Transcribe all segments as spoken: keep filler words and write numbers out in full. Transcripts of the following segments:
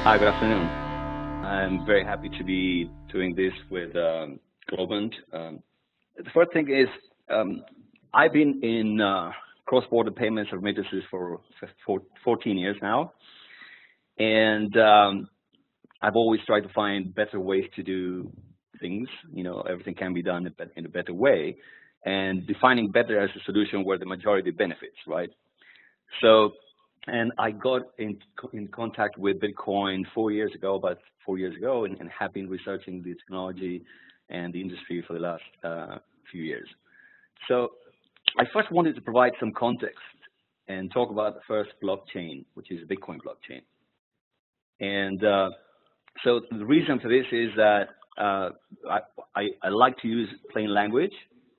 Hi, good afternoon. I'm very happy to be doing this with um, Globant. Um, the first thing is um, I've been in uh, cross-border payments and remittances for, for fourteen years now, and um, I've always tried to find better ways to do things. You know, everything can be done in a better way, and defining better as a solution where the majority benefits, right? So, and I got in, in contact with Bitcoin four years ago, about four years ago, and, and have been researching the technology and the industry for the last uh, few years. So I first wanted to provide some context and talk about the first blockchain, which is the Bitcoin blockchain. And uh, so the reason for this is that uh, I, I, I like to use plain language,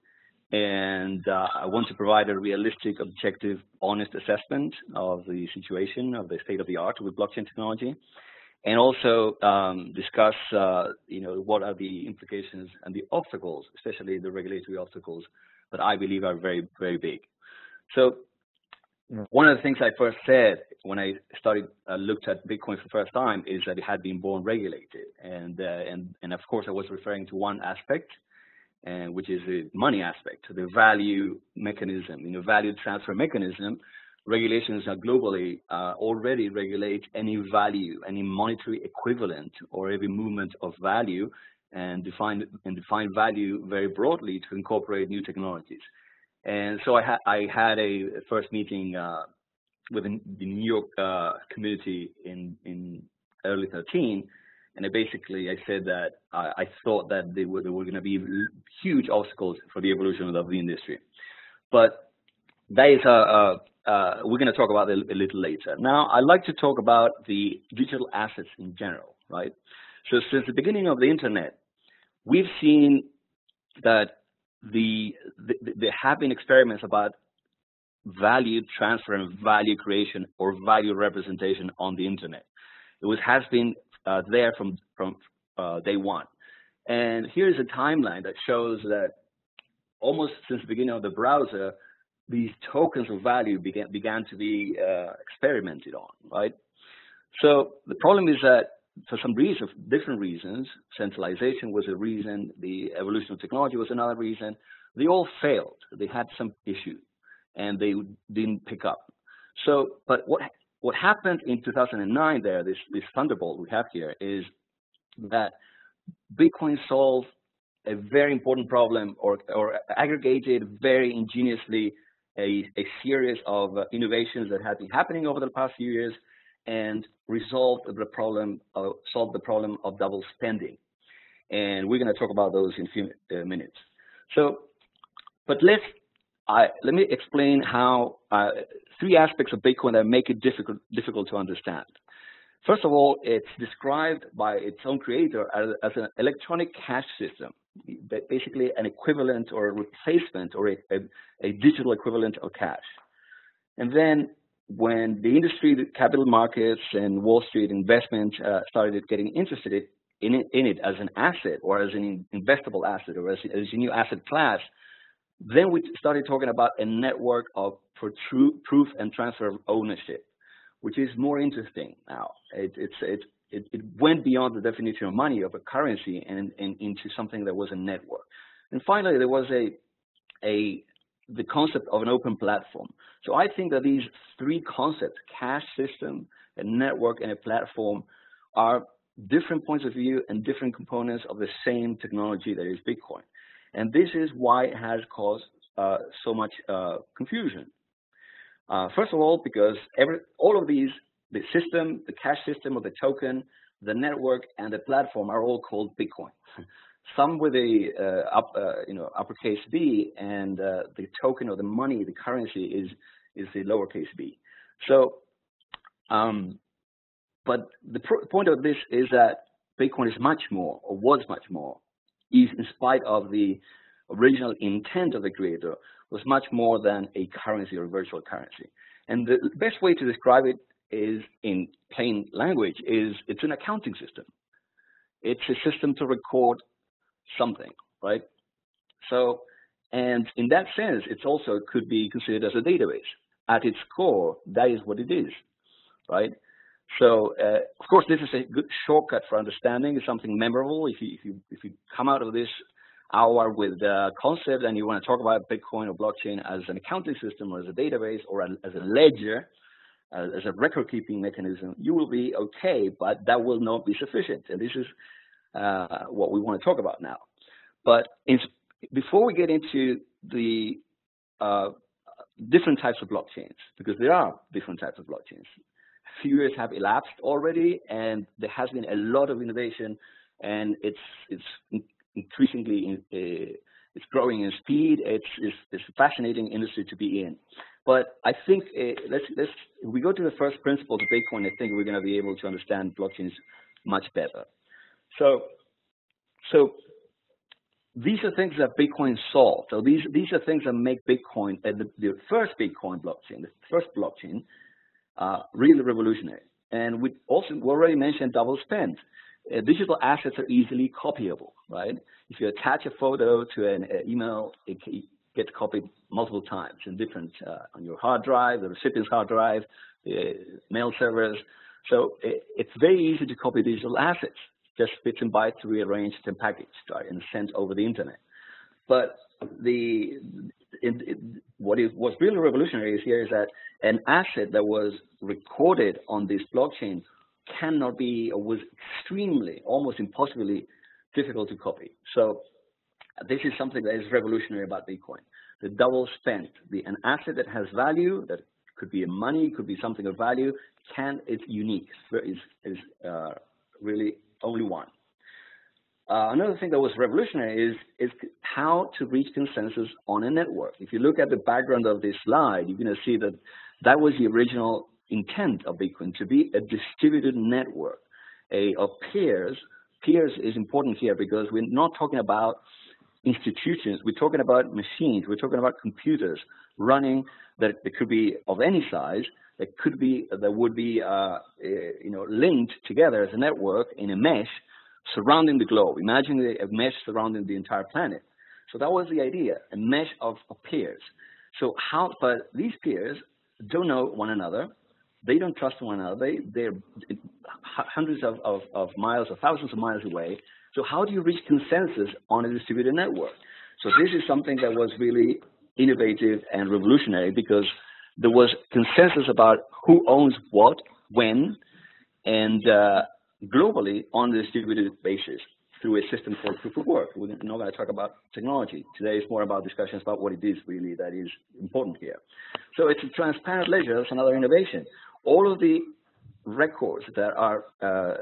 and uh, I want to provide a realistic, objective, honest assessment of the situation, of the state of the art with blockchain technology, and also um, discuss, uh, you know, what are the implications and the obstacles, especially the regulatory obstacles, that I believe are very, very big. So one of the things I first said when I started uh, looked at Bitcoin for the first time is that it had been born regulated, and uh, and and of course I was referring to one aspect, and which is the money aspect, the value mechanism, you know, value transfer mechanism. Regulations are globally uh, already regulate any value, any monetary equivalent, or every movement of value, and define and define value very broadly to incorporate new technologies. And so I, ha I had a first meeting uh, with the New York uh, community in in early thirteen. And I basically, I said that I, I thought that they were, there were going to be huge obstacles for the evolution of the industry. But that is, uh, uh, uh, we're going to talk about it a little later. Now, I'd like to talk about the digital assets in general, right? So since the beginning of the internet, we've seen that the, the there have been experiments about value transfer and value creation or value representation on the internet. It was, has been Uh, there from from uh, day one, and here's a timeline that shows that almost since the beginning of the browser, these tokens of value began began to be uh, experimented on, right? So the problem is that for some reason, different reasons, centralization was a reason, the evolution of technology was another reason. They all failed. They had some issue, and they didn't pick up. So, but what What happened in two thousand nine there, this, this thunderbolt we have here, is that Bitcoin solved a very important problem, or, or aggregated very ingeniously a, a series of uh, innovations that had been happening over the past few years, and resolved the problem, uh, solved the problem of double spending. And we're going to talk about those in a few uh, minutes. So, but let's I, let me explain how uh, three aspects of Bitcoin that make it difficult difficult to understand. First of all, it's described by its own creator as, as an electronic cash system, basically an equivalent or a replacement or a, a, a digital equivalent of cash. And then when the industry, the capital markets and Wall Street investment uh, started getting interested in it, in it as an asset or as an investable asset or as, as a new asset class, then we started talking about a network of for true proof and transfer of ownership, which is more interesting now. It, it's, it, it, it went beyond the definition of money, of a currency, and, and into something that was a network. And finally, there was a, a the concept of an open platform. So I think that these three concepts, cash system, a network, and a platform, are different points of view and different components of the same technology that is Bitcoin. And this is why it has caused uh, so much uh, confusion. Uh, first of all, because every, all of these, the system, the cash system or the token, the network, and the platform are all called Bitcoin. Some with a uh, up, uh, you know, uppercase B, and uh, the token or the money, the currency is is the lowercase b. So, um, but the point of this is that Bitcoin is much more, or was much more, in spite of the original intent of the creator, was much more than a currency or virtual currency. And the best way to describe it is, in plain language, is it's an accounting system. It's a system to record something, right? So, and in that sense, it's also could be considered as a database. At its core, that is what it is, right? So, uh, of course, this is a good shortcut for understanding. It's something memorable. If you, if you, if you come out of this hour with the concept and you want to talk about Bitcoin or blockchain as an accounting system or as a database or as a ledger, uh, as a record-keeping mechanism, you will be okay, but that will not be sufficient. And this is uh, what we want to talk about now. But in, before we get into the uh, different types of blockchains, because there are different types of blockchains. A few years have elapsed already, and there has been a lot of innovation, and it's it's increasingly in, uh, it's growing in speed. It's, it's it's a fascinating industry to be in. But I think uh, let's let's if we go to the first principles of Bitcoin, I think we're going to be able to understand blockchains much better. So so. These are things that Bitcoin solved. So these these are things that make Bitcoin, uh, the, the first Bitcoin blockchain, the first blockchain, uh, really revolutionary. And we also we already mentioned double spend. Uh, digital assets are easily copyable, right? If you attach a photo to an uh, email, it, it gets copied multiple times in different uh, on your hard drive, the recipient's hard drive, the mail servers. So it, it's very easy to copy digital assets. Just bits and bytes rearranged and packaged, right, and sent over the internet. But the it, it, what is what's really revolutionary is here is that an asset that was recorded on this blockchain cannot be or was extremely, almost impossibly difficult to copy. So this is something that is revolutionary about Bitcoin. The double spend, the an asset that has value, that could be money, could be something of value, can it's unique, is is uh, really only one. Uh, another thing that was revolutionary is, is how to reach consensus on a network. If you look at the background of this slide, you're going to see that that was the original intent of Bitcoin, to be a distributed network a, of peers. Peers is important here because we're not talking about institutions. We're talking about machines. We're talking about computers running that, that could be of any size, that could be, that would be, uh, you know, linked together as a network in a mesh surrounding the globe. Imagine a mesh surrounding the entire planet. So that was the idea, a mesh of, of peers. So how, but these peers don't know one another. They don't trust one another. They, they're hundreds of, of, of miles or thousands of miles away. So how do you reach consensus on a distributed network? So this is something that was really innovative and revolutionary because there was consensus about who owns what, when, and uh, globally on a distributed basis through a system called proof of work. We're not going to talk about technology. Today is more about discussions about what it is really that is important here. So it's a transparent ledger. That's another innovation. All of the records that are uh,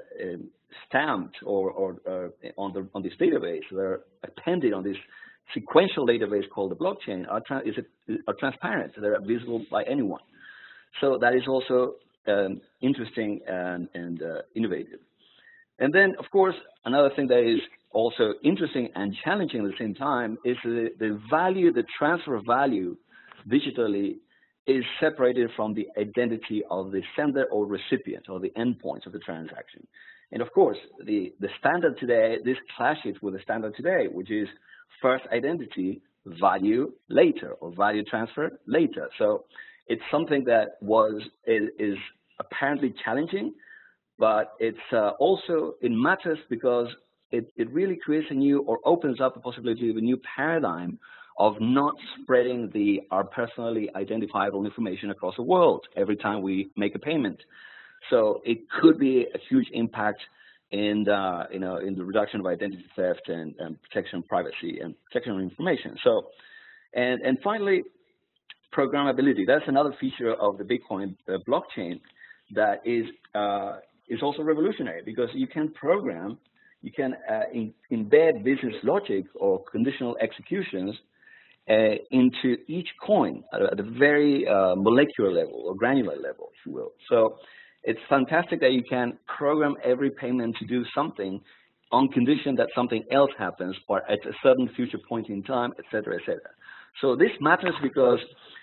stamped or, or uh, on, the, on this database, that are appended on this sequential database called the blockchain, are, tra is it, are transparent. They're visible by anyone. So that is also um, interesting and, and uh, innovative. And then, of course, another thing that is also interesting and challenging at the same time is the, the value, the transfer of value digitally is separated from the identity of the sender or recipient or the endpoints of the transaction. And of course, the, the standard today, this clashes with the standard today, which is first identity, value later, or value transfer later. So it's something that was, is, is apparently challenging, but it's uh, also, it matters because it, it really creates a new, or opens up the possibility of a new paradigm of not spreading the, our personally identifiable information across the world every time we make a payment. So it could be a huge impact in the, you know, in the reduction of identity theft and, and protection of privacy and protection of information. So, and, and finally, programmability. That's another feature of the Bitcoin uh, blockchain that is, uh, is also revolutionary because you can program, you can uh, in, embed business logic or conditional executions uh, into each coin at a, at a very uh, molecular level or granular level, if you will. So it's fantastic that you can program every payment to do something on condition that something else happens or at a certain future point in time, et cetera, et cetera. So this matters because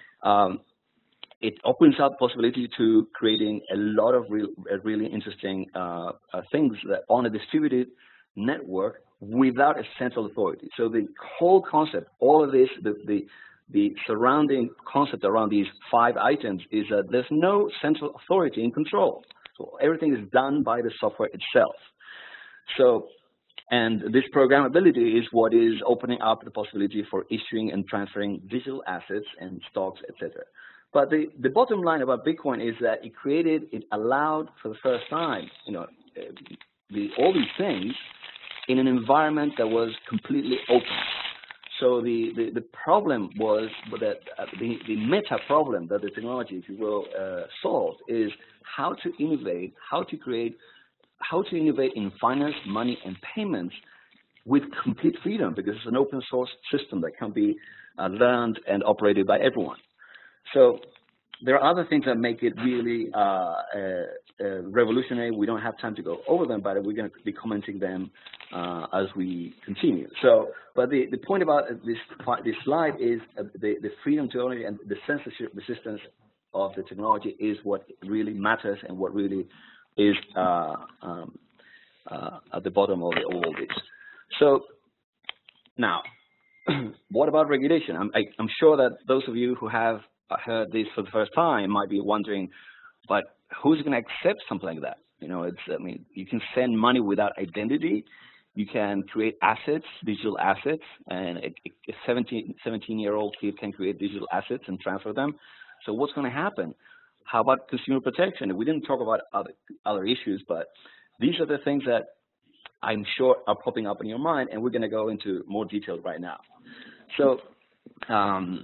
um, it opens up possibility to creating a lot of real, really interesting uh, uh, things that on a distributed network without a central authority. So the whole concept, all of this, the, the, the surrounding concept around these five items is that there's no central authority in control. So everything is done by the software itself. So, and this programmability is what is opening up the possibility for issuing and transferring digital assets and stocks, et cetera. But the, the bottom line about Bitcoin is that it created, it allowed for the first time, you know, the, all these things in an environment that was completely open. So the, the, the problem was that uh, the, the meta problem that the technology, if you will, uh, solved is how to innovate, how to create, how to innovate in finance, money, and payments with complete freedom, because it's an open source system that can be uh, learned and operated by everyone. So there are other things that make it really uh, uh, uh, revolutionary. We don't have time to go over them, but we're going to be commenting them uh, as we continue. So, but the, the point about this this slide is uh, the, the freedom to own and the censorship resistance of the technology is what really matters and what really is uh, um, uh, at the bottom of all this. So now, what about regulation? I'm, I, I'm sure that those of you who have heard this for the first time might be wondering, but who's going to accept something like that? You know, it's, I mean, you can send money without identity. You can create assets, digital assets, and a, a seventeen-year-old kid can create digital assets and transfer them. So what's going to happen? How about consumer protection? We didn't talk about other, other issues, but these are the things that I'm sure are popping up in your mind, and we're going to go into more detail right now. So, um,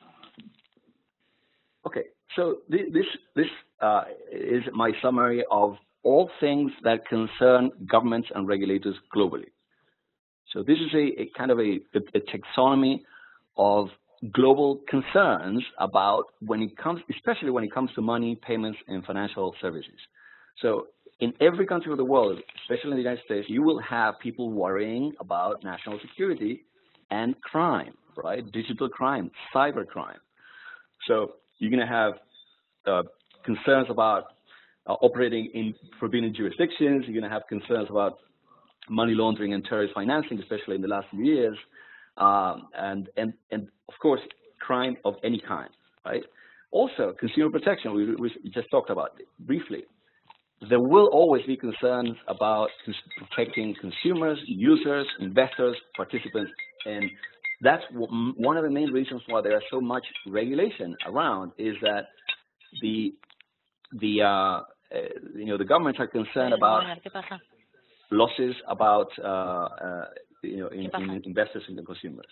okay, so this, this uh, is my summary of all things that concern governments and regulators globally. So this is a, a kind of a, a taxonomy of global concerns about when it comes, especially when it comes to money, payments, and financial services. So in every country of the world, especially in the United States, you will have people worrying about national security and crime, right? Digital crime, cyber crime. So you're going to have uh, concerns about uh, operating in forbidden jurisdictions. You're going to have concerns about money laundering and terrorist financing, especially in the last few years. Um, and, and, and of course, crime of any kind, right? Also, consumer protection, we, we just talked about it briefly. There will always be concerns about protecting consumers, users, investors, participants, and that's one of the main reasons why there is so much regulation around, is that the, the uh, uh, you know, the governments are concerned about losses about, uh, uh, you know, in, in investors and the consumers.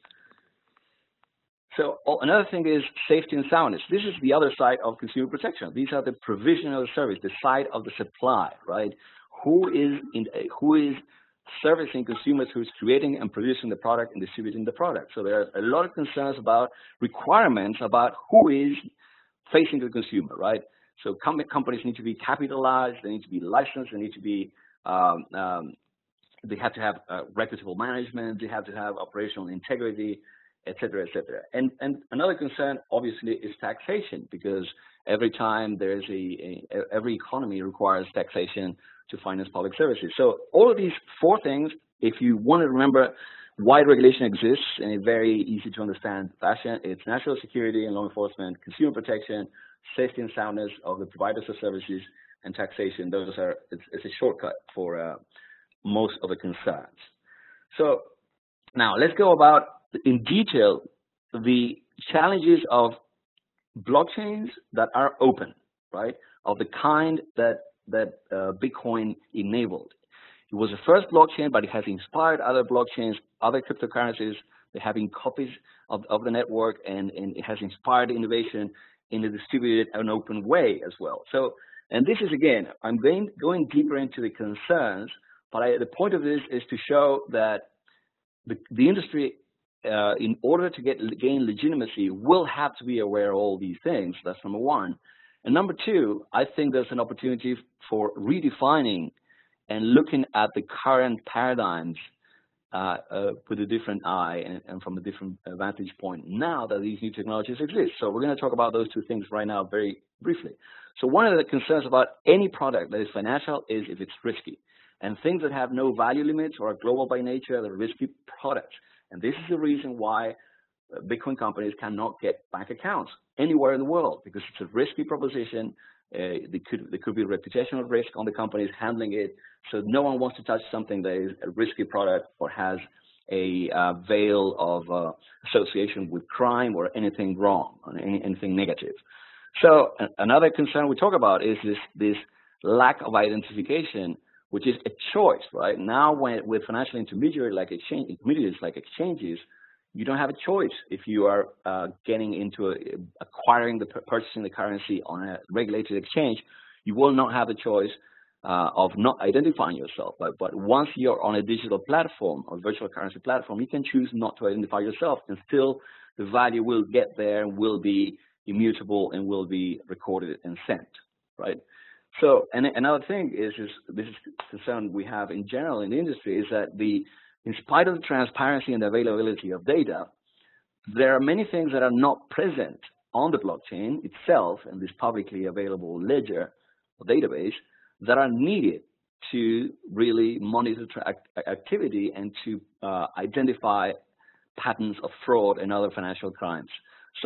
So oh, another thing is safety and soundness. This is the other side of consumer protection. These are the provisional service, the side of the supply, right? Who is in, who is servicing consumers, who's creating and producing the product and distributing the product? So there are a lot of concerns about requirements about who is facing the consumer, right? So com companies need to be capitalized, they need to be licensed, they need to be um, um, they have to have uh, reputable management, they have to have operational integrity, et cetera, et cetera. And, and another concern, obviously, is taxation, because every time there's a, a, every economy requires taxation to finance public services. So all of these four things, if you want to remember why regulation exists in a very easy to understand fashion, it's national security and law enforcement, consumer protection, safety and soundness of the providers of services, and taxation. Those are, it's, it's a shortcut for uh, most of the concerns. So now let's go about in detail the challenges of blockchains that are open, right? Of the kind that that uh, Bitcoin enabled. It was the first blockchain, but it has inspired other blockchains, other cryptocurrencies. They're having copies of, of the network, and, and it has inspired innovation in a distributed and open way as well. So, and this is, again, I'm going, going deeper into the concerns, but I, the point of this is to show that the, the industry, uh, in order to get gain legitimacy, will have to be aware of all these things. That's number one. And number two, I think there's an opportunity for redefining and looking at the current paradigms uh, uh, with a different eye and, and from a different vantage point now that these new technologies exist. So we're going to talk about those two things right now very briefly. So one of the concerns about any product that is financial is if it's risky. And things that have no value limits or are global by nature, they're risky products. And this is the reason why Bitcoin companies cannot get bank accounts anywhere in the world, because it's a risky proposition. Uh, there could there could be reputational risk on the companies handling it. So no one wants to touch something that is a risky product or has a uh, veil of uh, association with crime or anything wrong, or any, anything negative. So another concern we talk about is this this lack of identification, which is a choice, right? Now, when with financial intermediaries like exchange intermediaries like exchanges, you don't have a choice if you are uh, getting into a, acquiring the purchasing the currency on a regulated exchange. You will not have a choice uh, of not identifying yourself. But but once you're on a digital platform or virtual currency platform, you can choose not to identify yourself, and still the value will get there and will be immutable and will be recorded and sent, right? So, and another thing is, is this is concern we have in general in the industry is that the, in spite of the transparency and availability of data, there are many things that are not present on the blockchain itself and this publicly available ledger or database that are needed to really monitor activity and to uh, identify patterns of fraud and other financial crimes. So,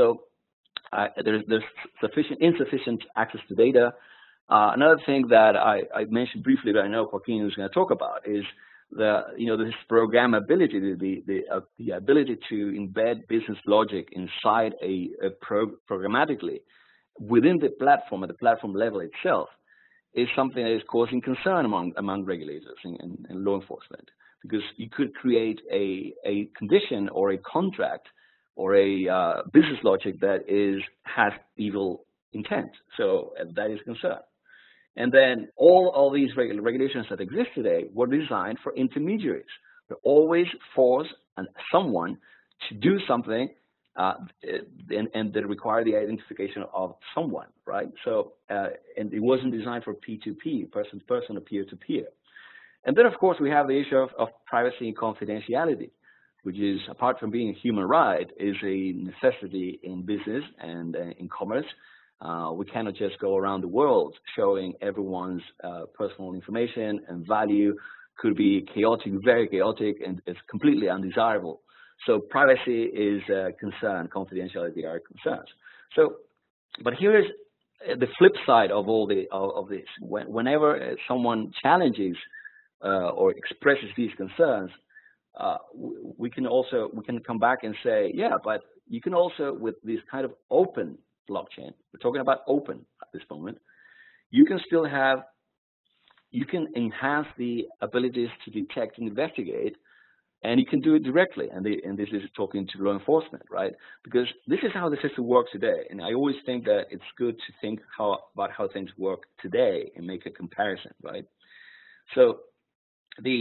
Uh, there's, there's sufficient, insufficient access to data. Uh, another thing that I, I mentioned briefly that I know Joaquin is going to talk about is the, you know, this programmability, the, the, the, uh, the ability to embed business logic inside a, a pro programmatically within the platform at the platform level itself is something that is causing concern among, among regulators and, and, and law enforcement, because you could create a, a condition or a contract or a uh, business logic that is has evil intent. So uh, that is concern. And then all all these reg regulations that exist today were designed for intermediaries. They always force an, someone to do something, uh, and, and they require the identification of someone, right? So uh, and it wasn't designed for P two P, person to person or peer to peer. And then of course we have the issue of, of privacy and confidentiality, which is, apart from being a human right, is a necessity in business and uh, in commerce. Uh, we cannot just go around the world showing everyone's uh, personal information, and value could be chaotic, very chaotic, and it's completely undesirable. So privacy is a concern, confidentiality are concerns. So, but here is the flip side of all the of, of this. When, whenever someone challenges uh, or expresses these concerns, Uh, we can also we can come back and say, yeah, but you can also, with this kind of open blockchain, we're talking about open at this moment, you can still have, you can enhance the abilities to detect and investigate, and you can do it directly. And, they, and this is talking to law enforcement, right? Because this is how the system works today. And I always think that it's good to think how about how things work today and make a comparison, right? So the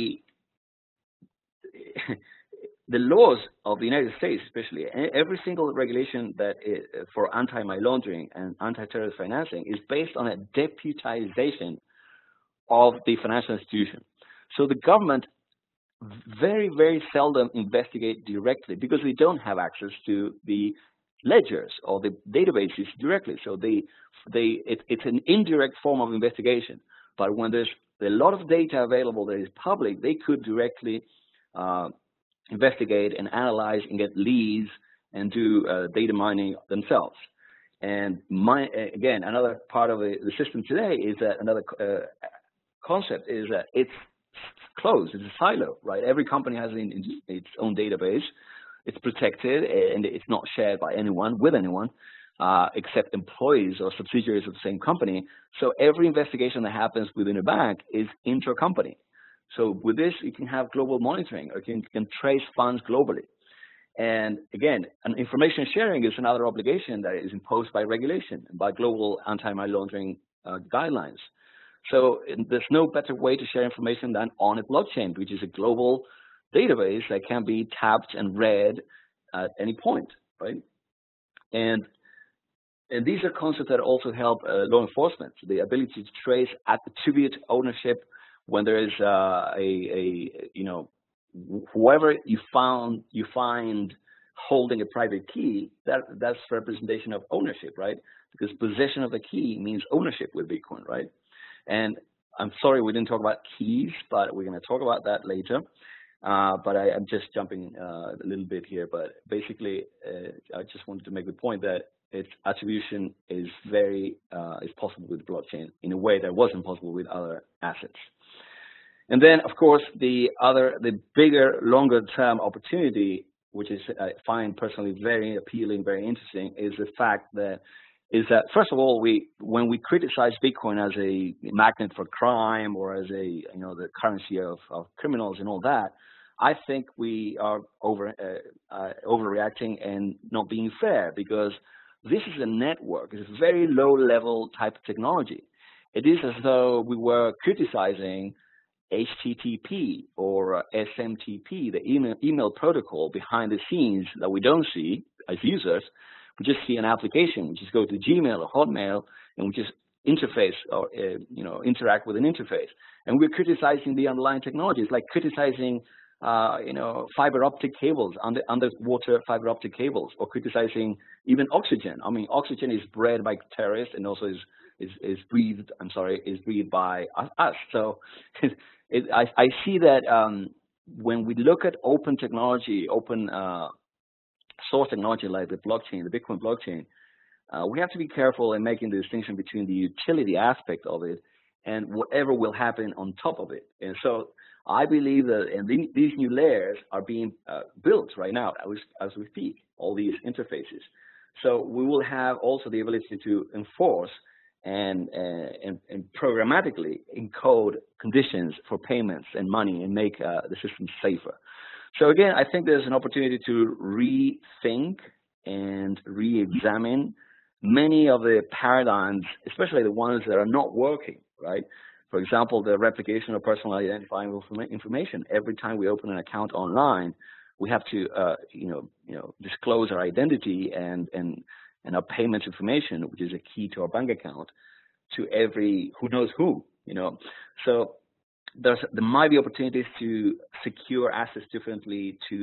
the laws of the United States, especially, every single regulation that is for anti-money laundering and anti-terrorist financing is based on a deputization of the financial institution. So the government very, very seldom investigate directly because they don't have access to the ledgers or the databases directly. So they, they, it, it's an indirect form of investigation. But when there's a lot of data available that is public, they could directly Uh, investigate and analyze and get leads and do uh, data mining themselves. And my, again, another part of the, the system today is that another uh, concept is that it's closed, it's a silo, right? Every company has in, in its own database. It's protected and it's not shared by anyone with anyone uh, except employees or subsidiaries of the same company. So every investigation that happens within a bank is intra-company. So with this, you can have global monitoring, or you can, can trace funds globally. And again, an information sharing is another obligation that is imposed by regulation and by global anti-money laundering uh, guidelines. So there's no better way to share information than on a blockchain, which is a global database that can be tapped and read at any point, right? And and these are concepts that also help uh, law enforcement, the ability to trace, attribute ownership. When there is uh, a, a, you know, whoever you found, you find holding a private key, that that's representation of ownership, right? Because possession of the key means ownership with Bitcoin, right? And I'm sorry we didn't talk about keys, but we're going to talk about that later. Uh, but I, I'm just jumping uh, a little bit here. But basically, uh, I just wanted to make the point that its attribution is very uh, is possible with blockchain in a way that wasn't possible with other assets. And then, of course, the other, the bigger, longer-term opportunity, which is I find personally very appealing, very interesting, is the fact that is that first of all, we when we criticize Bitcoin as a magnet for crime or as a you know the currency of, of criminals and all that, I think we are over uh, uh, overreacting and not being fair, because this is a network. It's a very low-level type of technology. It is as though we were criticizing H T T P or S M T P, the email, email protocol behind the scenes that we don't see as users. We just see an application. We just go to Gmail or Hotmail and we just interface or uh, you know interact with an interface. And we're criticizing the underlying technologies, like criticizing uh, you know fiber optic cables, under underwater fiber optic cables, or criticizing even oxygen. I mean, oxygen is bred by terrorists and also is is, is breathed. I'm sorry, is breathed by us. So. It, I, I see that um, when we look at open technology, open uh, source technology like the blockchain, the Bitcoin blockchain, uh, we have to be careful in making the distinction between the utility aspect of it and whatever will happen on top of it. And so I believe that and the, these new layers are being uh, built right now as, as we speak, all these interfaces. So we will have also the ability to enforce And, uh, and, and programmatically encode conditions for payments and money and make uh, the system safer. So again, I think there's an opportunity to rethink and re-examine many of the paradigms, especially the ones that are not working, right? For example, the replication of personal identifying information. Every time we open an account online, we have to, uh, you know, you know, disclose our identity and and and our payments information, which is a key to our bank account, to every who knows who, you know. So there's, there might be opportunities to secure assets differently, to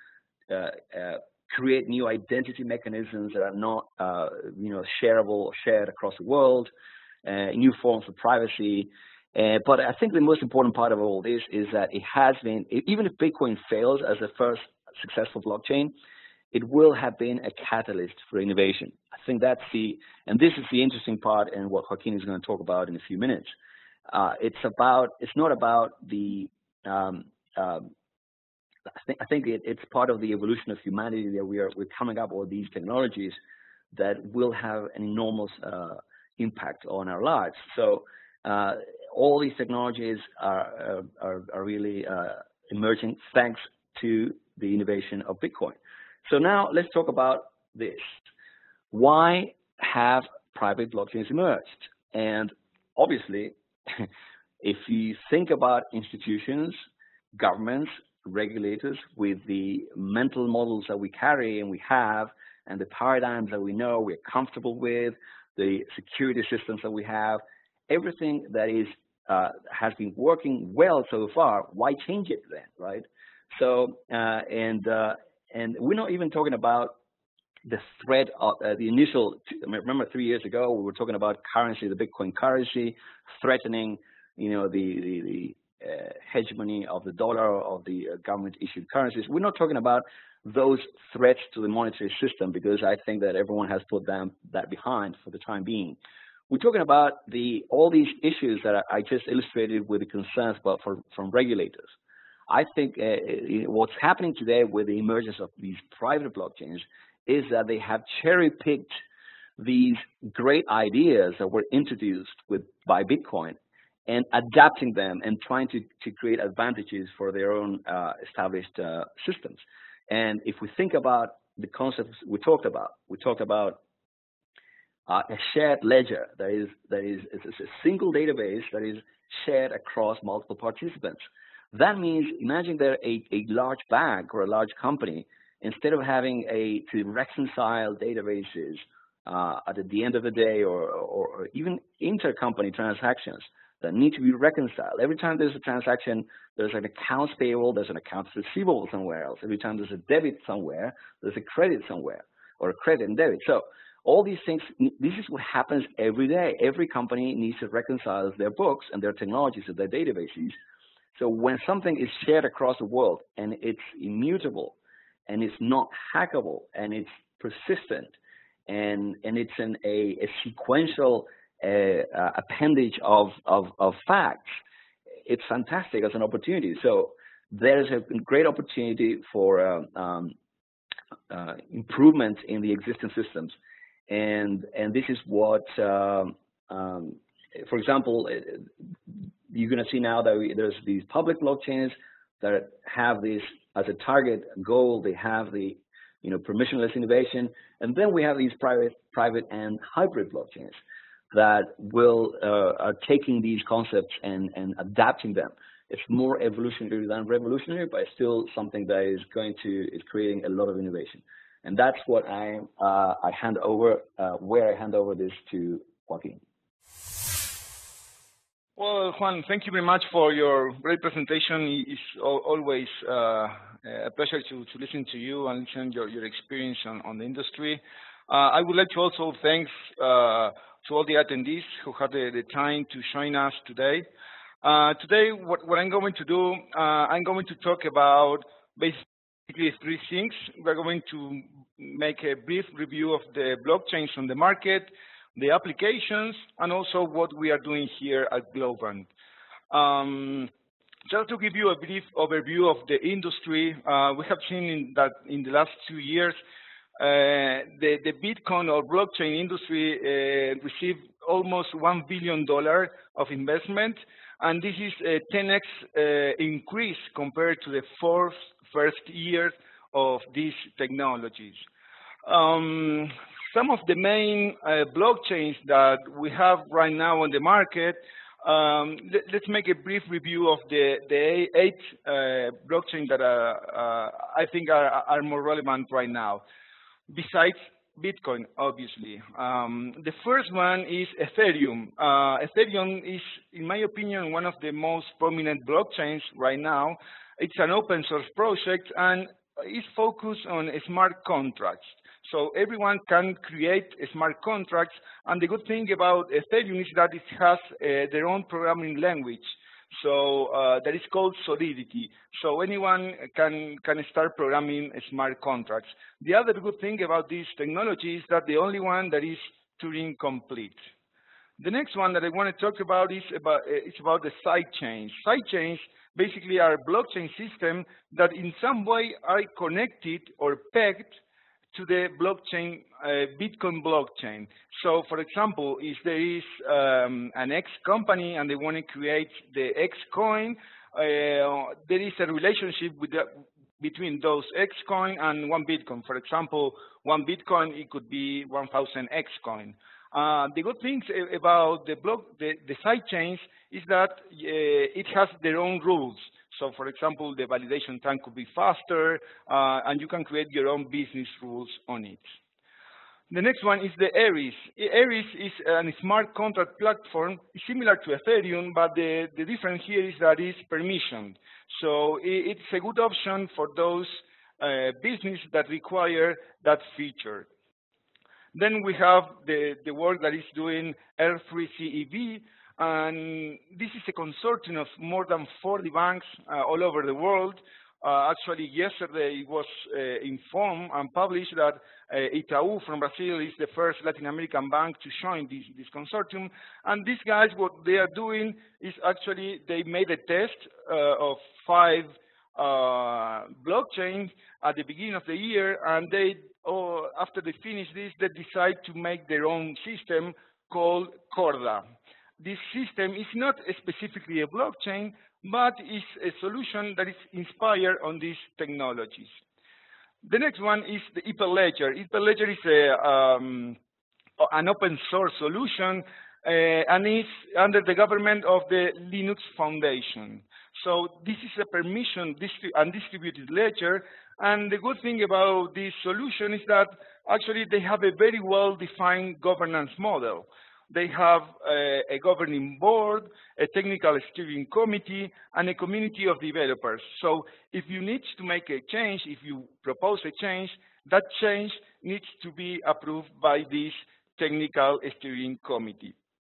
uh, uh, create new identity mechanisms that are not, uh, you know, shareable or shared across the world, uh, new forms of privacy. Uh, but I think the most important part of all this is that it has been, even if Bitcoin fails as the first successful blockchain, it will have been a catalyst for innovation. I think that's the, and this is the interesting part and what Joaquin is going to talk about in a few minutes. Uh, it's about, it's not about the, um, um, I think, I think it, it's part of the evolution of humanity that we are, we're coming up with these technologies that will have an enormous uh, impact on our lives. So uh, all these technologies are, are, are really uh, emerging thanks to the innovation of Bitcoin. So now let's talk about this. Why have private blockchains emerged? And obviously, if you think about institutions, governments, regulators, with the mental models that we carry and we have, and the paradigms that we know we're comfortable with, the security systems that we have, everything that is uh, has been working well so far, why change it then, right? So, uh, and uh, and we're not even talking about the threat of uh, the initial, remember three years ago, we were talking about currency, the Bitcoin currency, threatening, you know, the, the, the uh, hegemony of the dollar, of the uh, government-issued currencies. We're not talking about those threats to the monetary system, because I think that everyone has put them, that behind for the time being. We're talking about the all these issues that I just illustrated with the concerns about for, from regulators. I think uh, what's happening today with the emergence of these private blockchains is that they have cherry-picked these great ideas that were introduced with by Bitcoin and adapting them and trying to, to create advantages for their own uh, established uh, systems. And if we think about the concepts we talked about, we talked about uh, a shared ledger that is, that is, is a single database that is shared across multiple participants. That means, imagine they're a, a large bank or a large company, instead of having a to reconcile databases uh, at the end of the day, or, or, or even intercompany transactions that need to be reconciled. Every time there's a transaction, there's an accounts payable, there's an accounts receivable somewhere else. Every time there's a debit somewhere, there's a credit somewhere, or a credit and debit. So all these things, this is what happens every day. Every company needs to reconcile their books and their technologies and their databases. So when something is shared across the world and it's immutable, and it's not hackable, and it's persistent, and and it's an, a, a sequential uh, uh, appendage of, of of facts. It's fantastic as an opportunity. So there's a great opportunity for uh, um, uh, improvement in the existing systems, and and this is what, um, um, for example, you're going to see now that we, there's these public blockchains that have this as a target goal. They have the you know permissionless innovation, and then we have these private private and hybrid blockchains that will uh, are taking these concepts and and adapting them. It's more evolutionary than revolutionary, but it's still something that is going to is creating a lot of innovation, and that's what I uh, I hand over uh, where I hand over this to Joaquin. Well, Juan, thank you very much for your great presentation. It's always uh, a pleasure to, to listen to you and listen to your, your experience on, on the industry. Uh, I would like to also thank uh, to all the attendees who had the, the time to join us today. Uh, today, what, what I'm going to do, uh, I'm going to talk about basically three things. We're going to make a brief review of the blockchains on the market, the applications, and also what we are doing here at Globant. Um, just to give you a brief overview of the industry, uh, we have seen in that in the last two years, uh, the, the Bitcoin or blockchain industry uh, received almost one billion dollars of investment, and this is a ten X uh, increase compared to the four first years of these technologies. Um, Some of the main uh, blockchains that we have right now on the market, um, let, let's make a brief review of the, the eight uh, blockchains that are, uh, I think are, are more relevant right now, besides Bitcoin, obviously. Um, the first one is Ethereum. Uh, Ethereum is, in my opinion, one of the most prominent blockchains right now. It's an open source project and is focused on smart contracts. So everyone can create smart contracts, and the good thing about Ethereum is that it has uh, their own programming language. So uh, that is called Solidity. So anyone can, can start programming smart contracts. The other good thing about this technology is that the only one that is Turing complete. The next one that I want to talk about is about, uh, it's about the sidechains. Sidechains basically are blockchain systems that in some way are connected or pegged to the blockchain, uh, Bitcoin blockchain. So, for example, if there is um, an X company and they want to create the X coin, uh, there is a relationship with the, between those X coin and one Bitcoin. For example, one Bitcoin, it could be one thousand X coin. Uh, the good things about the block, the, the side chains is that uh, it has their own rules. So, for example, the validation time could be faster, uh, and you can create your own business rules on it. The next one is the Aries. Aries is a smart contract platform similar to Ethereum, but the, the difference here is that it's permissioned. So it's a good option for those uh, businesses that require that feature. Then we have the, the work that is doing R three C E V, and this is a consortium of more than forty banks uh, all over the world. Uh, actually, yesterday it was uh, informed and published that uh, Itaú from Brazil is the first Latin American bank to join this, this consortium. And these guys, what they are doing is actually they made a test uh, of five uh, blockchains at the beginning of the year, and they, oh, after they finish this, they decide to make their own system called Corda. This system is not specifically a blockchain, but is a solution that is inspired on these technologies. The next one is the Hyperledger. Hyperledger is a, um, an open source solution uh, and is under the government of the Linux Foundation. So this is a permission distri and distributed ledger. And the good thing about this solution is that actually they have a very well-defined governance model. They have a, a governing board, a technical steering committee, and a community of developers. So if you need to make a change, if you propose a change, that change needs to be approved by this technical steering committee.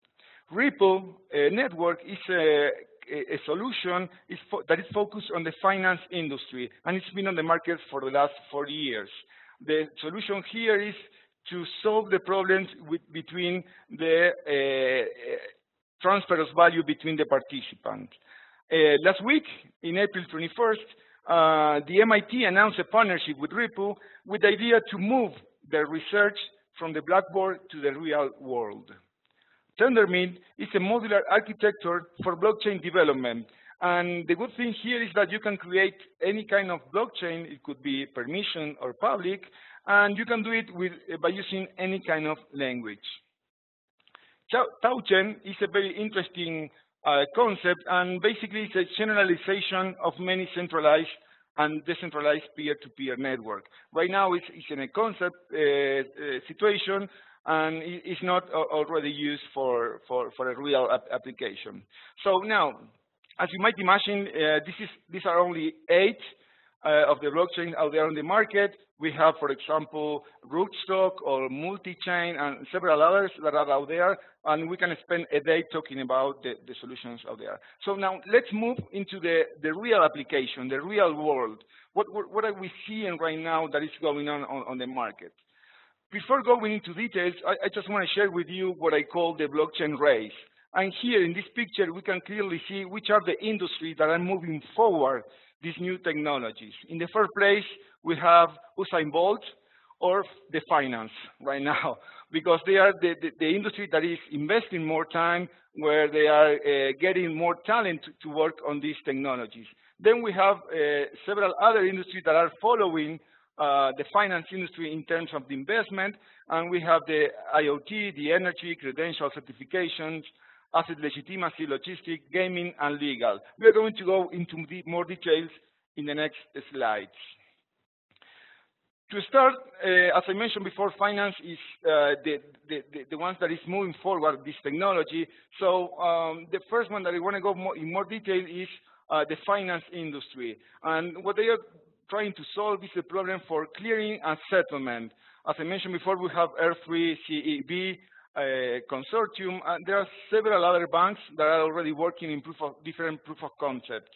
Ripple uh, network is a, a solution is that is focused on the finance industry, and it's been on the market for the last forty years. The solution here is to solve the problems with, between the uh, transfer of value between the participants. Uh, last week, in April twenty-first, uh, the M I T announced a partnership with Ripple with the idea to move their research from the blackboard to the real world. Tendermint is a modular architecture for blockchain development. And the good thing here is that you can create any kind of blockchain. It could be permission or public, and you can do it with, by using any kind of language. Token is a very interesting uh, concept, and basically it's a generalization of many centralized and decentralized peer-to-peer network. Right now it's, it's in a concept uh, uh, situation, and it's not already used for, for, for a real ap application. So now, as you might imagine, uh, this is, these are only eight uh, of the blockchains out there on the market. We have, for example, rootstock or multi-chain and several others that are out there, and we can spend a day talking about the, the solutions out there. So now let's move into the, the real application, the real world. What, what, what are we seeing right now that is going on on, on the market? Before going into details, I, I just want to share with you what I call the blockchain race. And here in this picture, we can clearly see which are the industries that are moving forward these new technologies. In the first place, we have Usain Bolt or the finance right now, because they are the, the, the industry that is investing more time, where they are uh, getting more talent to work on these technologies. Then we have uh, several other industries that are following uh, the finance industry in terms of the investment, and we have the I O T, the energy, credential certifications, asset legitimacy, logistics, gaming, and legal. We are going to go into more details in the next slides. To start, uh, as I mentioned before, finance is uh, the, the, the ones that is moving forward this technology. So um, the first one that I want to go more, in more detail is uh, the finance industry. And what they are trying to solve is the problem for clearing and settlement. As I mentioned before, we have R three C E B, Uh, consortium, and there are several other banks that are already working in proof of, different proof of concepts.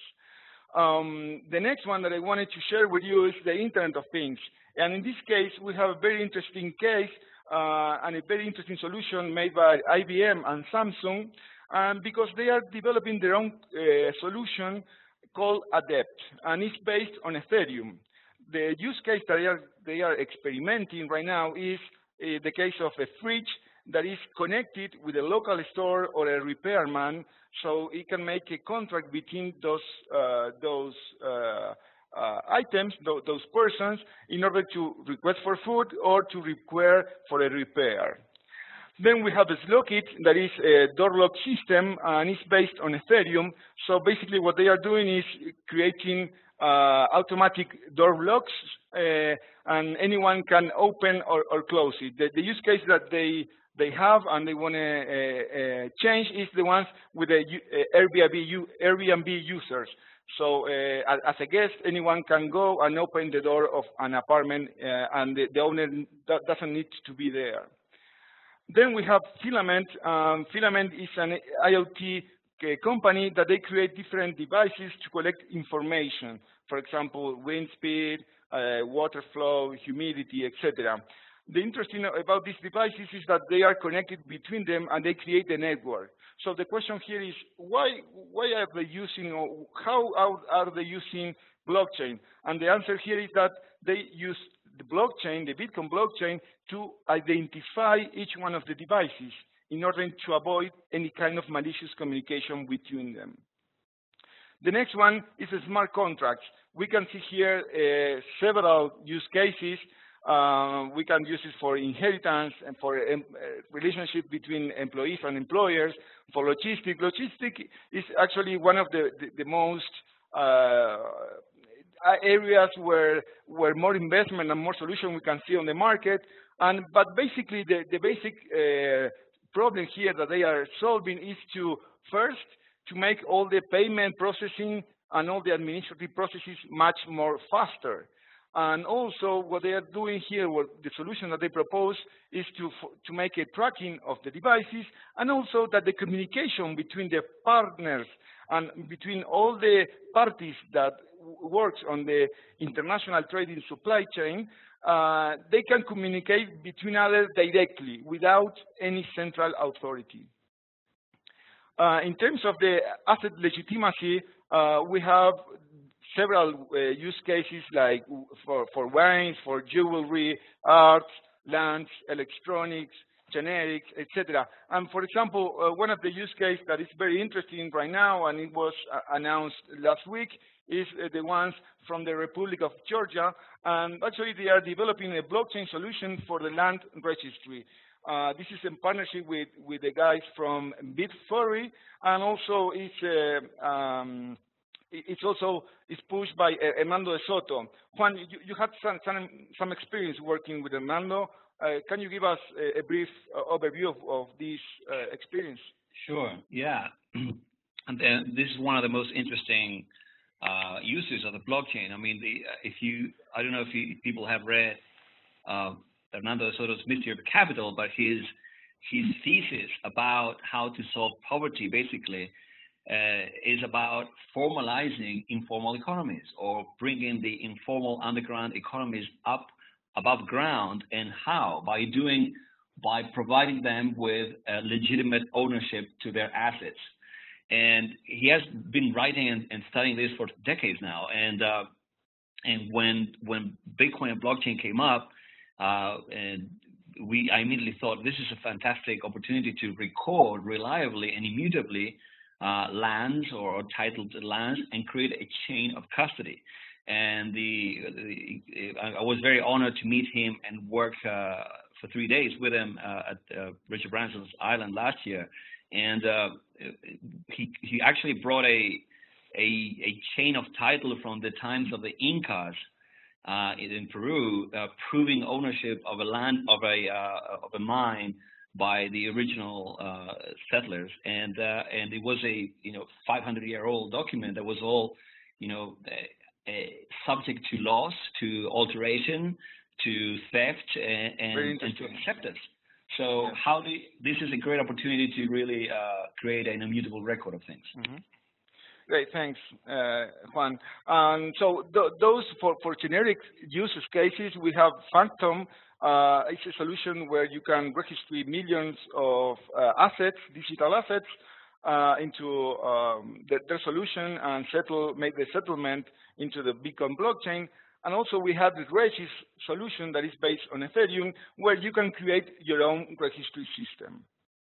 Um, the next one that I wanted to share with you is the Internet of Things. And in this case, we have a very interesting case uh, and a very interesting solution made by I B M and Samsung, um, because they are developing their own uh, solution called Adept, and it's based on Ethereum. The use case that they are, they are experimenting right now is uh, the case of a fridge that is connected with a local store or a repairman, so it can make a contract between those uh, those uh, uh, items, th those persons, in order to request for food or to require for a repair. Then we have a Slockit that is a door lock system, and it's based on Ethereum. So basically what they are doing is creating uh, automatic door locks, uh, and anyone can open or, or close it. The, the use case that they they have and they want to uh, uh, change is the ones with the uh, Airbnb, Airbnb users. So uh, as a guest, anyone can go and open the door of an apartment, uh, and the, the owner doesn't need to be there. Then we have Filament. Um, Filament is an I O T company that they create different devices to collect information. For example, wind speed, uh, water flow, humidity, et cetera. The interesting about these devices is that they are connected between them and they create a network. So the question here is, why, why are they using, or how are, are they using blockchain? And the answer here is that they use the blockchain, the Bitcoin blockchain, to identify each one of the devices in order to avoid any kind of malicious communication between them. The next one is the smart contracts. We can see here uh, several use cases. Uh, we can use it for inheritance and for a um, relationship between employees and employers. For logistics, logistics is actually one of the, the, the most uh, areas where where more investment and more solution we can see on the market. And but basically, the the basic uh, problem here that they are solving is to first to make all the payment processing and all the administrative processes much more faster. And also what they are doing here, what the solution that they propose is to, to make a tracking of the devices, and also that the communication between the partners and between all the parties that works on the international trading supply chain, uh, they can communicate between others directly without any central authority. Uh, in terms of the asset legitimacy, uh, we have several uh, use cases like for, for wines, for jewelry, arts, lands, electronics, generics, et cetera. And for example, uh, one of the use cases that is very interesting right now, and it was uh, announced last week, is uh, the ones from the Republic of Georgia. And actually, they are developing a blockchain solution for the land registry. Uh, this is in partnership with, with the guys from Bitfury, and also it's uh, um, it's also it's pushed by uh, Armando de Soto. Juan, you, you had some, some, some experience working with Armando. Uh, can you give us a, a brief uh, overview of, of this uh, experience? Sure, yeah. And then this is one of the most interesting uh, uses of the blockchain. I mean, the, if you, I don't know if you, people have read uh, Armando de Soto's Mystery of Capital, but his, his thesis about how to solve poverty, basically, Uh, is about formalizing informal economies, or bringing the informal underground economies up above ground. And how? By doing, by providing them with uh, legitimate ownership to their assets. And he has been writing and, and studying this for decades now. And uh, and when when Bitcoin and blockchain came up, uh, and we I immediately thought this is a fantastic opportunity to record reliably and immutably Uh, lands or, or titled lands, and create a chain of custody. And the, the I was very honored to meet him and work uh, for three days with him uh, at uh, Richard Branson's island last year. And uh, he he actually brought a, a a chain of title from the times of the Incas uh, in Peru, uh, proving ownership of a land of a uh, of a mine by the original uh, settlers, and uh, and it was a you know five hundred year old document that was all you know uh, uh, subject to loss, to alteration, to theft, and, and, and to acceptance. So yeah. how do you, this is a great opportunity to really uh, create an immutable record of things. Mm-hmm. Great, thanks, uh, Juan. Um, so th those for for generic use cases, we have Phantom. Uh, it's a solution where you can register millions of uh, assets, digital assets, uh, into um, the, their solution and settle, make the settlement into the Bitcoin blockchain. And also we have the Regis solution that is based on Ethereum, where you can create your own registry system.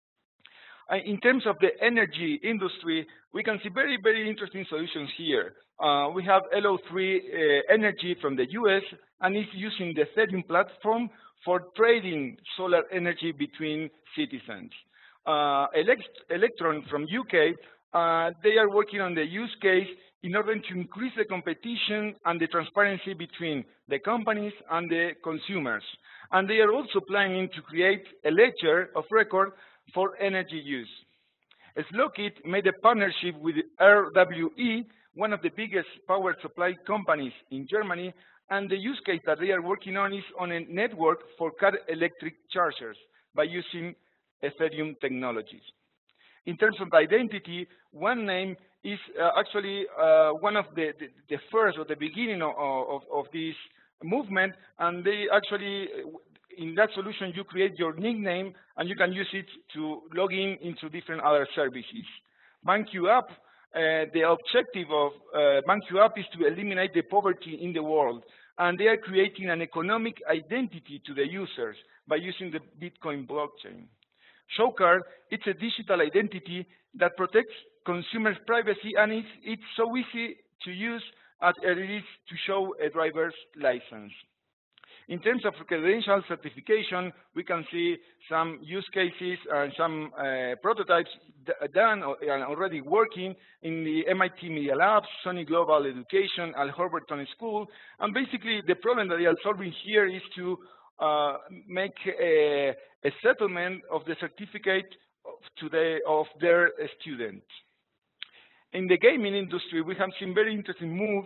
Uh, in terms of the energy industry, we can see very, very interesting solutions here. Uh, we have L O three uh, Energy from the U S, and it's using the Ethereum platform for trading solar energy between citizens. Uh, Elect Electron from U K, uh, they are working on the use case in order to increase the competition and the transparency between the companies and the consumers. And they are also planning to create a ledger of record for energy use. Slokit made a partnership with R W E, one of the biggest power supply companies in Germany, and the use case that they are working on is on a network for car electric chargers by using Ethereum technologies. In terms of identity, one name is uh, actually uh, one of the, the, the first or the beginning of, of, of this movement, and they actually, in that solution, you create your nickname and you can use it to log in into different other services. BankUp, uh, the objective of uh, BankUp is to eliminate the poverty in the world, and they are creating an economic identity to the users by using the Bitcoin blockchain. Showcard, it's a digital identity that protects consumers' privacy, and it's, it's so easy to use as it is to show a driver's license. In terms of credential certification, we can see some use cases and some uh, prototypes done and already working in the M I T Media Labs, Sony Global Education, Al Horberton School. And basically, the problem that they are solving here is to uh, make a, a settlement of the certificate of, today of their students. In the gaming industry, we have seen very interesting moves.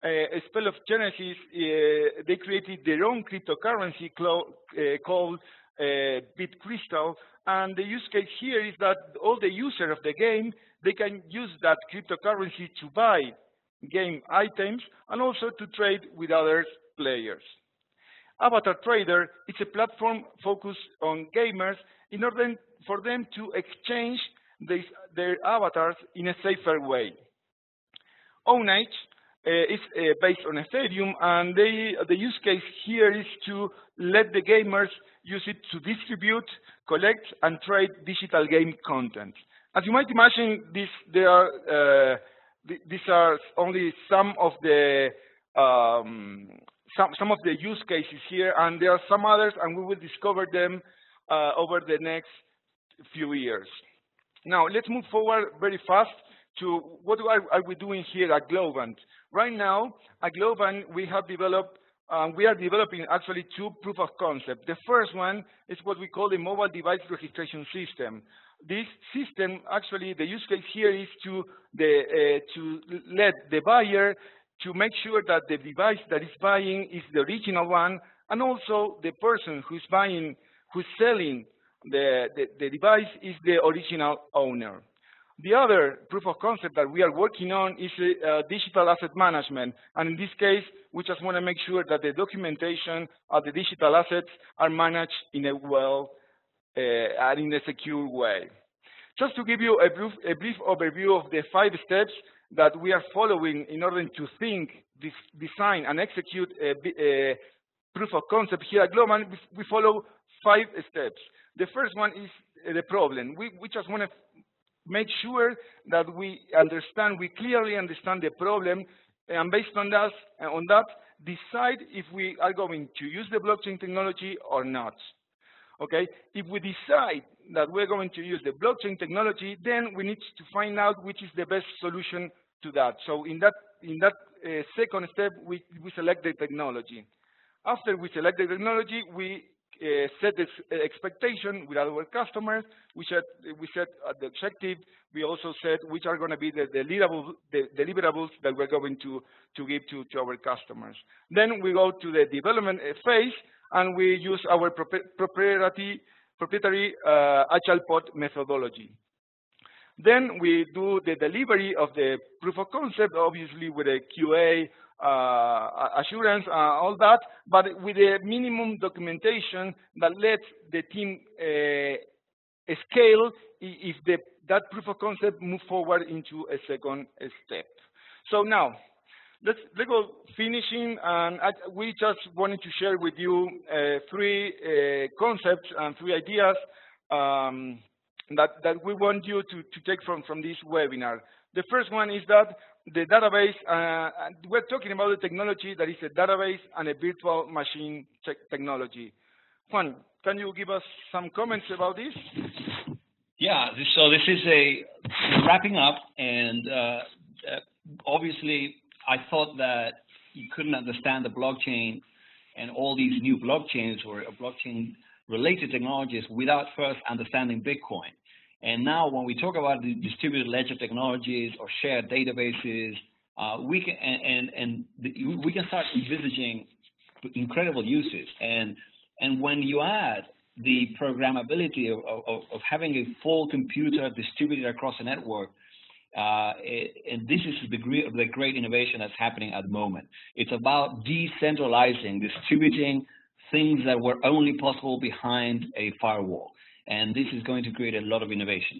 uh, a spell of Genesis, uh, they created their own cryptocurrency uh, called uh, BitCrystal. And the use case here is that all the users of the game, they can use that cryptocurrency to buy game items and also to trade with other players. Avatar Trader is a platform focused on gamers in order for them to exchange this, their avatars in a safer way. Ownage uh, is uh, based on Ethereum, and they, the use case here is to let the gamers use it to distribute, collect, and trade digital game content. As you might imagine, this, there are, uh, th these are only some of the um, some, some of the use cases here, and there are some others, and we will discover them uh, over the next few years. Now, let's move forward very fast to what are, are we doing here at Globant. Right now, at Globant, we have developed, um, we are developing actually two proof of concept. The first one is what we call the mobile device registration system. This system, actually, the use case here is to, the, uh, to let the buyer to make sure that the device that is buying is the original one, and also the person who's buying, who's selling the, the, the device is the original owner. The other proof of concept that we are working on is uh, digital asset management. And in this case, we just want to make sure that the documentation of the digital assets are managed in a well uh, and in a secure way. Just to give you a brief, a brief overview of the five steps that we are following in order to think, this, design, and execute a, a proof of concept here at Globant, we follow five steps. The first one is the problem. We, we just want to make sure that we understand, we clearly understand the problem, and based on that, on that, decide if we are going to use the blockchain technology or not. Okay? If we decide that we're going to use the blockchain technology, then we need to find out which is the best solution to that. So in that, in that uh, second step, we, we select the technology. After we select the technology, we Uh, set this expectation with our customers. We set, we set uh, the objective. We also set which are going to be the, the, deliverables, the deliverables that we're going to, to give to, to our customers. Then we go to the development phase, and we use our proprietary, proprietary uh, Agile Pod methodology. Then we do the delivery of the proof of concept, obviously with a Q A, Uh, assurance, uh, all that, but with a minimum documentation that lets the team uh, scale if the, that proof of concept move forward into a second step. So now, let's, let's go finishing, and I, we just wanted to share with you uh, three uh, concepts and three ideas um, that, that we want you to, to take from, from this webinar. The first one is that the database, uh, we're talking about the technology that is a database and a virtual machine technology. Juan, can you give us some comments about this? Yeah, so this is a wrapping up, and uh, obviously I thought that you couldn't understand the blockchain and all these new blockchains or blockchain-related technologies without first understanding Bitcoin. And now when we talk about the distributed ledger technologies or shared databases, uh, we can and, and, and the, we can start envisaging incredible uses. And, and when you add the programmability of, of, of having a full computer distributed across a network, uh, it, and this is the degree of the great innovation that's happening at the moment. It's about decentralizing, distributing things that were only possible behind a firewall. And this is going to create a lot of innovation.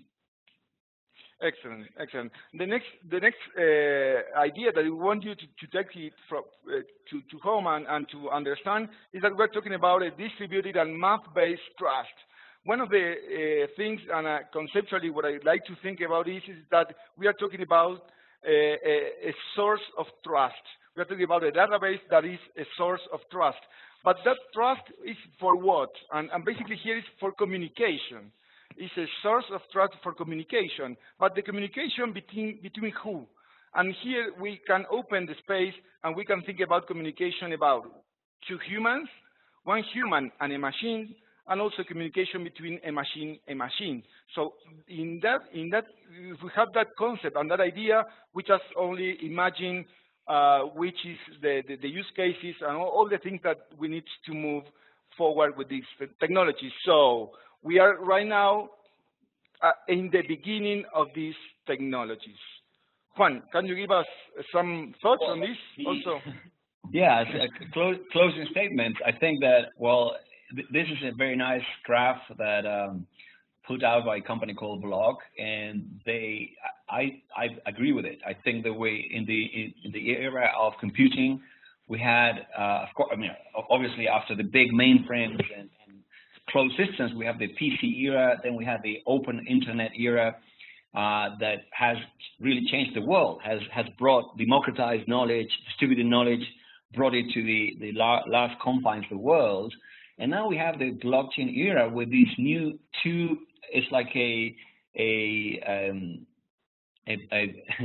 Excellent, excellent. The next, the next uh, idea that we want you to, to take it from, uh, to, to home and, and to understand is that we're talking about a distributed and math-based trust. One of the uh, things, and uh, conceptually what I'd like to think about is, is that we are talking about a, a, a source of trust. We're talking about a database that is a source of trust. But that trust is for what? And, and basically here is for communication. It's a source of trust for communication. But the communication between, between who? And here we can open the space and we can think about communication about two humans, one human and a machine, and also communication between a machine and machine. So in that, in that, if we have that concept and that idea, we just only imagine uh, which is the, the, the use cases and all, all the things that we need to move forward with these technologies. So we are right now uh, in the beginning of these technologies. Juan, can you give us some thoughts on this also? Yeah, as a clo closing statement, I think that, well, th this is a very nice graph that um, put out by a company called Blog, and they, I, I agree with it. I think that we, in the in, in the era of computing, we had, uh, of course, I mean, obviously after the big mainframes and, and closed systems, we have the P C era, then we have the open internet era. Uh, that has really changed the world, has has brought democratized knowledge, distributed knowledge, brought it to the, the last confines of the world. And now we have the blockchain era with these new two, it's like a, a, um, a, a,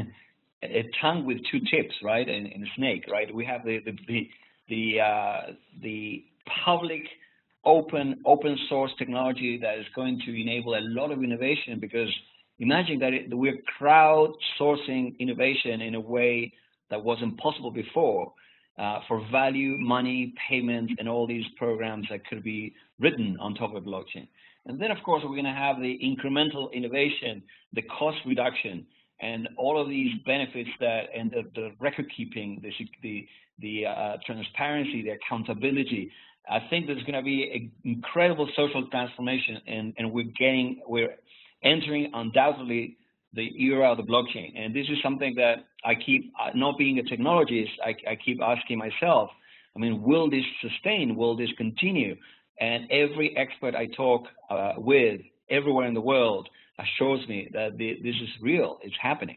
a tongue with two tips, right, and, and a snake, right? We have the, the, the, the, uh, the public open, open source technology that is going to enable a lot of innovation, because imagine that, it, that we're crowdsourcing innovation in a way that wasn't possible before. Uh, for value, money, payments, and all these programs that could be written on top of blockchain. And then, of course, we're going to have the incremental innovation, the cost reduction, and all of these benefits that, and the, the record keeping, the the, the uh, transparency, the accountability. I think there's going to be an incredible social transformation, and, and we're getting, we're entering undoubtedly the era of the blockchain. And this is something that I keep, uh, not being a technologist, I, I keep asking myself, I mean, will this sustain? Will this continue? And every expert I talk uh, with everywhere in the world assures me that the, this is real, it's happening.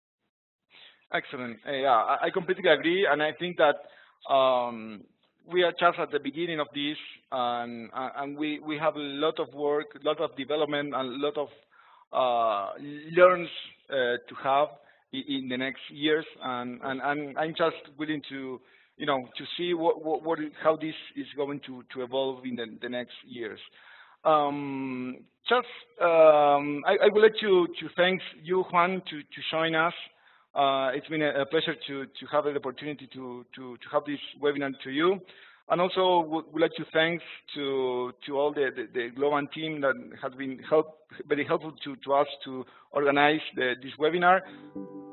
Excellent. Uh, yeah, I, I completely agree. And I think that um, we are just at the beginning of this, and, and we, we have a lot of work, a lot of development, and a lot of Uh, learns uh, to have in the next years, and, and, and I'm just willing to, you know, to see what, what, what how this is going to, to evolve in the, the next years. Um, just, um, I, I would like to, to thank you, Juan, to, to join us. Uh, it's been a, a pleasure to, to have the opportunity to, to, to have this webinar to you. And also would, would like to thank to to all the, the, the Globant team that has been help, very helpful to, to us to organize the, this webinar.